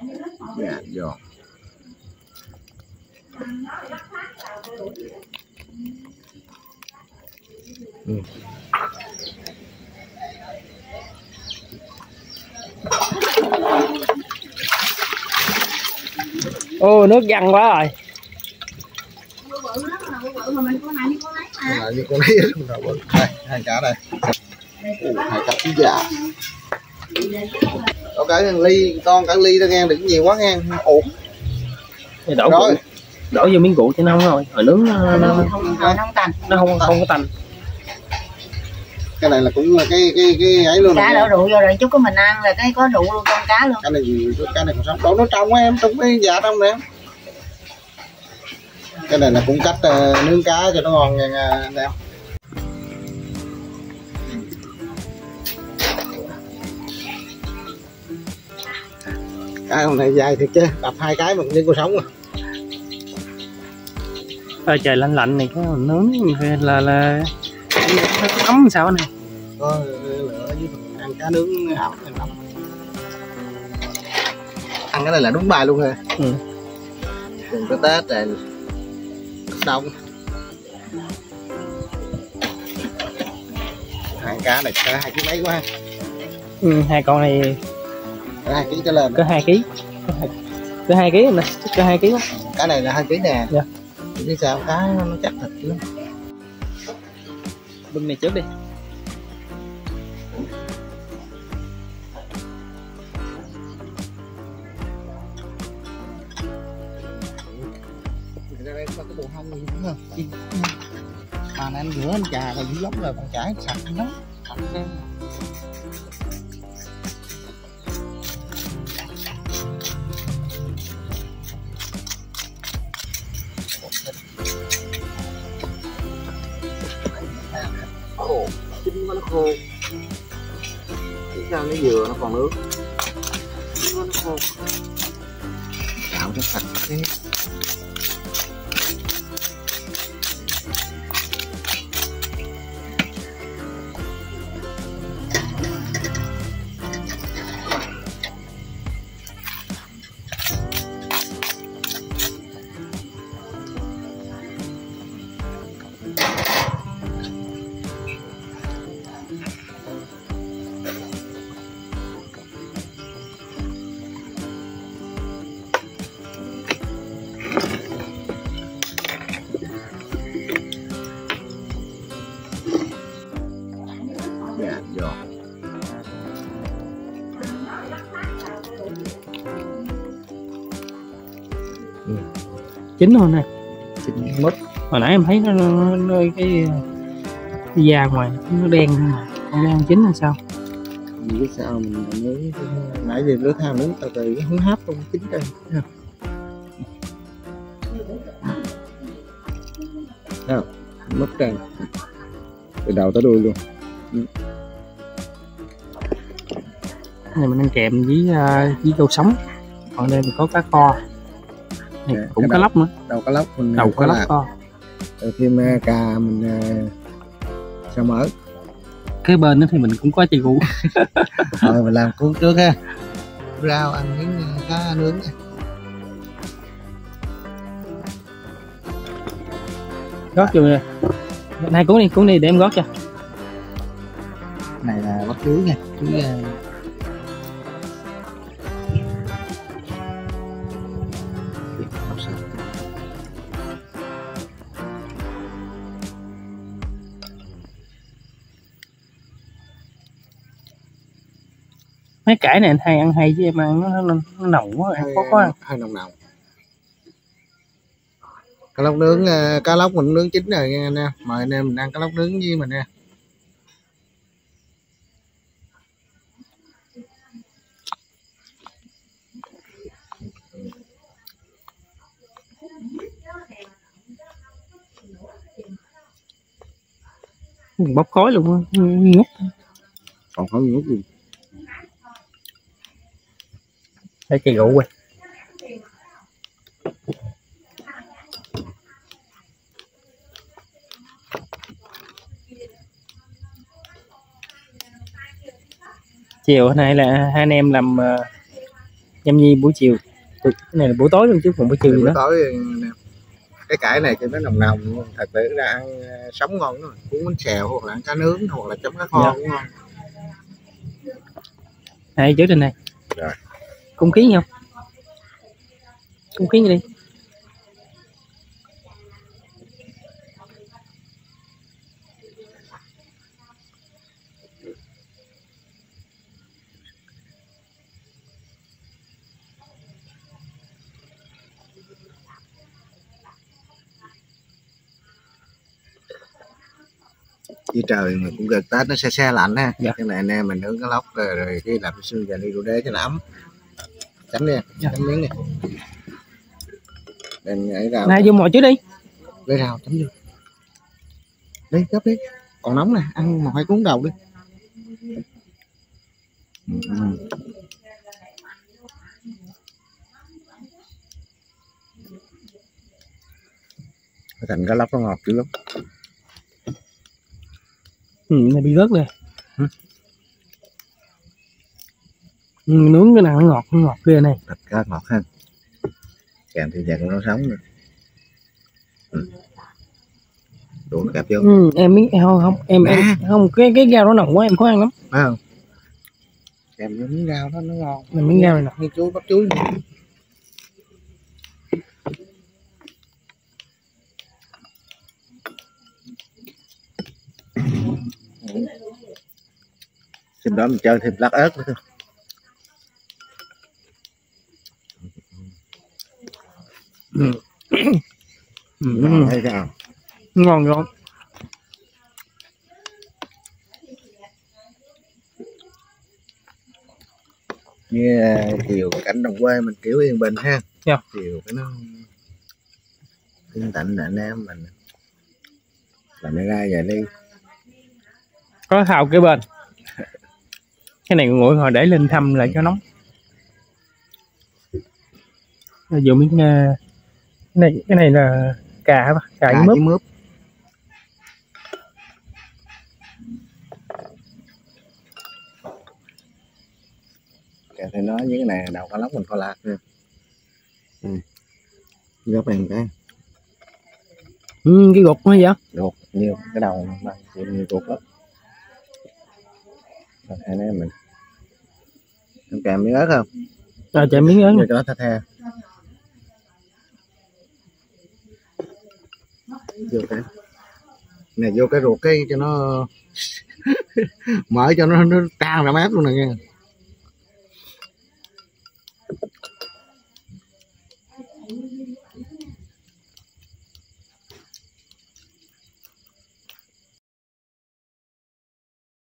Dạ giòn. Ô nước văng quá rồi. Như con lấy đây, hai cá đây. Hai cá chín dạ. Có cái ly con cả ly đó nghe, đừng nhiều quá nghe, ổn. Thì đổ vô miếng cuộn cho nó không thôi, hồi nướng nó không có tanh. Cái này là cũng là cái ấy luôn. Cá đổ rượu vô rồi chút của mình ăn là cái có rượu luôn con cá luôn. Cái này gì, cái này còn sống, đổ nó trong em, trong cái dạ trong nè. Cái này là cũng cách nướng cá cho nó ngon nha anh em. Cái hôm nay dài thiệt chứ, đập hai cái mà như cô sống rồi. Trời lạnh lạnh này cái nướng là ấm sao này. Có lửa với ăn cá nướng ảo này lắm. Ăn cái này là đúng bài luôn rồi. Đừng có Tết rồi đông. Hai cá này có 2 kg mấy quá. Hai con này 2 kg trở lên. có 2 kg. Có 2 kg nè, có 2 kg. Cá này là 2 kg nè. Dạ. Chứ sao cá nó chắc thịt lắm. Bưng này trước đi. Đây có cái bộ hông gì đúng không? Mà anh rửa anh trà rồi dữ lắm rồi, còn chải sạch lắm. Khô, chín quá nó khô. Chứ sao nó dừa nó còn nước. Chín quá nó khô. Cạo cho sạch cái. Dạ giòn. Chín rồi nè. Chín mít. Hồi nãy em thấy nó cái da ngoài nó đen mà không đen chín là sao? Vì cái sao mình nướng nãy giờ lửa than nướng từ từ cái hứng hấp không chín đây. Thấy không? Mất tràn từ đầu tới đuôi luôn. Này mình ăn kèm với câu sống. Còn đây mình có cá kho. Này Dạ, cũng cá lóc nữa. Đầu cá lóc mình Đầu cá lóc kho. rồi thêm cà mình xào mỡ. Cái bên đó thì mình cũng có chai rượu. Rồi mình làm cuốn trước ha. Rau ăn miếng cá nướng này. Gót vô nè. Hai cuốn đi để em gót cho. Này là bắp chuối nha, chuối Mấy cải này anh hay ăn hay chứ em ăn nó nồng quá, ăn khó ăn. hơi nồng nồng. Cá lóc nướng, cá lóc mình nướng chín rồi nha anh em. Mời anh em mình ăn cá lóc nướng với mình nha. Bốc khói luôn, ngút. Còn khói ngút luôn. Để chai rượu quay. Chiều hôm nay là hai anh em làm nhâm nhi buổi chiều. Cái này là buổi tối luôn chứ không buổi chiều gì buổi đó. tối cái cải này cho nó nồng nồng, thật sự ra ăn sống ngon đó, cuốn bánh xèo hoặc là ăn cá nướng hoặc là chấm cá kho cũng ngon. Đây trước trên này. Rồi. Cung khí không? Cung khí đi. Vì trời mà cũng gần Tết nó se lạnh ha. Dạ. Cái này anh em mình nướng cái lóc rồi cái làm xương và đi đu đế cho nó ấm. Chấm đi, Dạ. chấm miếng đi. Đem ấy rau. Này vô mọi trước đi. Lấy rau chấm vô. Đi gấp đi. Còn nóng nè, ăn một hai cuốn đầu đi. Thành cái lóc nó ngọt dữ lắm. Này bị rớt rồi. Nướng cái nào nó ngọt ghê này. Thịt cá ngọt ha. Kèm thì dạng nó sống nữa. Đủ nó kẹp vô. Em miếng không em không cái rau nó nồng quá em khó ăn lắm. Phải không? Kèm với miếng rau đó nó ngon. Mình miếng rau này nè. Như chuối bắp chuối. Xin đó mình chơi thêm lát ớt nữa. Thấy sao? Ngon ngon. Như chiều cảnh đồng quê mình kiểu yên bình ha. Dạ. Chiều cái nó yên tĩnh là anh em mình làm ra về đi. Có thao kế bên. Cái này nguội hồi để lên thăm lại cho nóng. Rồi dùng miếng cái này là cà hả? Cà với mướp. Kể thì nói với cái này đầu cá lóc mình kho lạc nha. Gấp em cái. Cái gục nó vậy? Gục nhiều cái đầu mà nhiều gục lắm. Rồi anh em mình. Em kèm miếng ớt không? Rồi chạy miếng ớt. Cho nó the. Vô cái này, vô cái ruột cái cho nó mở cho nó tan ra mép luôn nè nha.